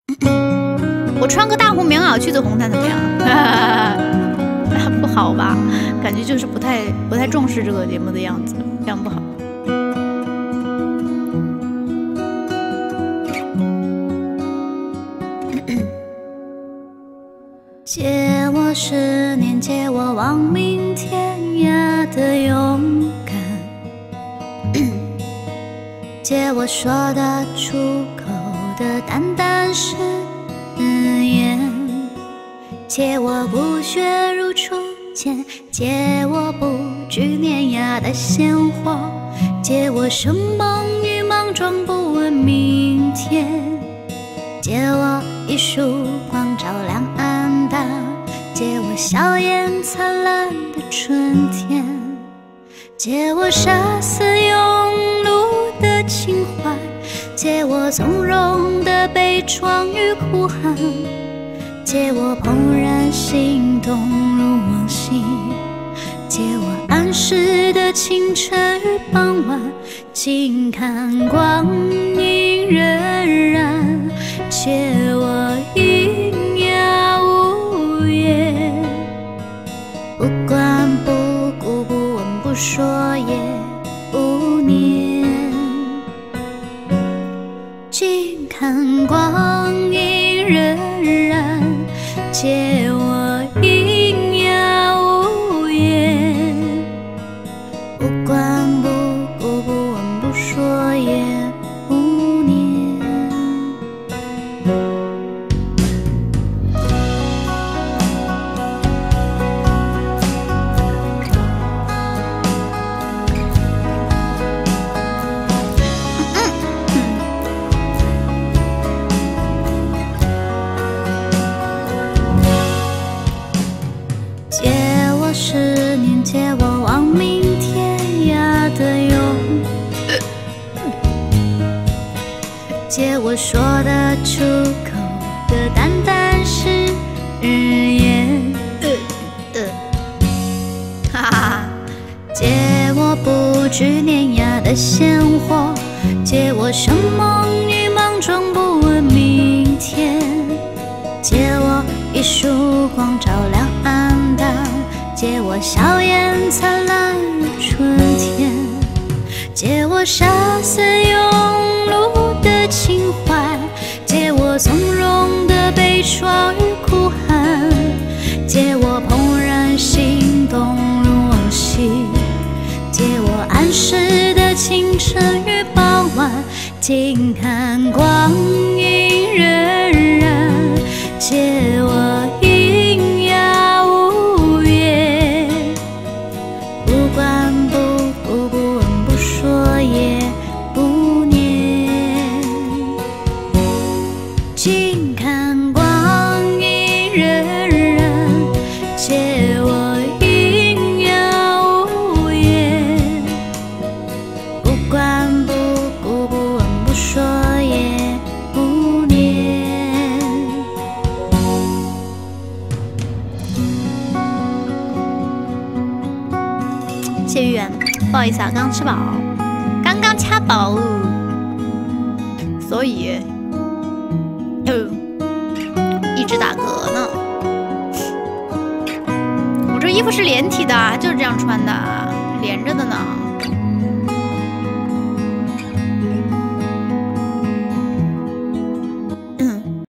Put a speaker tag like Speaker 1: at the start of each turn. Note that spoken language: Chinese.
Speaker 1: 我穿个大红棉袄去走红毯怎么样？不好吧？感觉就是不太重视这个节目的样子，这样不好。
Speaker 2: 借我10年，借我亡命天涯的勇敢，借我说得出口的淡淡誓言，借我不血如初见，借我不惧碾压的鲜活，借我生猛与莽撞，不问明天，借我一束光照亮暗淡，借我笑颜灿烂的春天，借我杀死庸碌的情怀，借我从容的悲怆与哭喊，借我怦然心动如往昔，借我安适的清晨与傍晚，静看光阴荏苒，借我喑哑无言，不管不顾，不问不说也不念，静看光阴荏苒，借我喑哑无言，不管不顾，不问不说也不念。借我10年，借我亡命天涯的勇，借我说得出口的淡淡誓言，
Speaker 1: 哈哈哈！
Speaker 2: 借我不惧碾压的鲜活，借我生猛与莽撞，不问明天，借我一束光照亮暗淡，借我笑颜灿烂如春天，借我杀死庸碌的情怀，借我从容的悲怆与哭喊，借我怦然心动如往昔，借我安适的清晨与傍晚，静看光阴荏苒，借我喑哑无言，不管不顾，不问不说也不念，静看光阴荏苒，借我喑哑无言，不管不顾，不问不说也不念。
Speaker 1: 谢玉远，不好意思啊，刚吃饱，刚刚掐饱，所以一直打嗝呢。我这衣服是连体的，就是这样穿的，连着的呢。